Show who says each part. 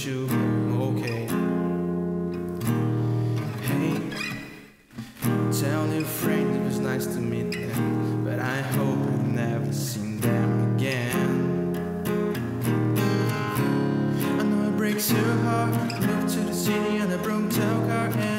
Speaker 1: you okay? Hey, tell your friend it was nice to meet them, but I hope I've never seen them again. I know it breaks your heart. Moved to the city on a broke down car and